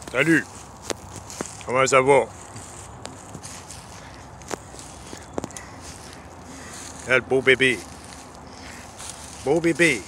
Salut! Comment ça va? Quel beau bébé! Beau bébé!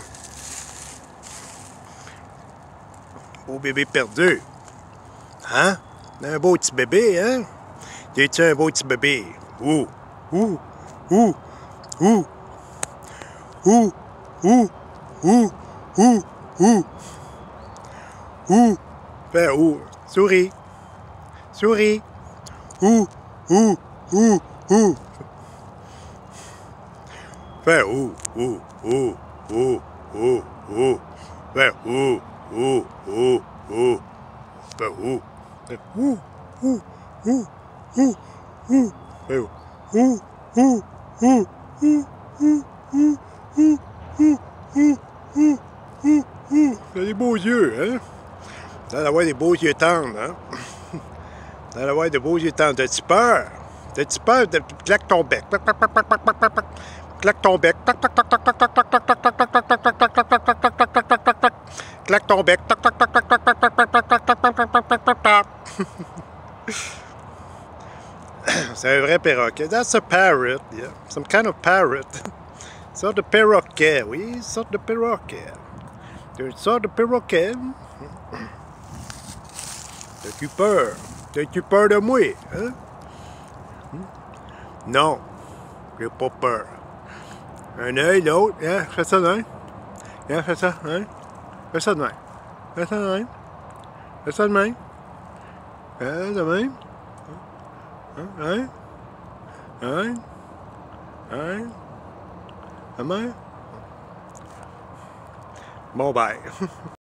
Beau bébé perdu! Hein? Un beau petit bébé, hein? T'es-tu un beau petit bébé? Ouh! Ouh! Ouh! Ouh! Ouh! Ouh! Ouh! Ouh! Ouh! Ouh! Fais ouh! Souris! Souris! Ouh! Ouh! Ouh! Ouh! Fais ouh! Ouh! Ouh! Ouh! Ouh! Ouh! Fais ouh! Ouh! Ouh! Ouh! Fais ouh! Fais ouh! Ouh! Ouh! Ouh! Ouh! Fais ouh! Ouh! Ouh! Ouh! Ouh! Ouh! Ouh! Ouh! Ouh! Ouh! Ouh! Ouh! Ouh! T'as des beaux yeux, hein? T'as d'avoir des beaux yeux tendres, hein? T'as d'avoir des beaux yeux tendres. T'as-tu peur? T'as-tu peur? Claque ton bec. Claque ton bec. Claque ton bec. C'est un vrai perroquet. That's a parrot, yeah. Some kind of parrot. Une sorte de perroquet, oui, une sorte de perroquet. Une sorte de perroquet. T'as-tu peur? T'as-tu peur de moi, hein? Non, j'ai pas peur. Un œil, l'autre, hein? Fais ça de même. Hein? Fais ça, hein? Fais ça de même. Fais ça de même. Fais ça de même. Fais de même. Hein? Hein? Hein? De même. Bon, bye.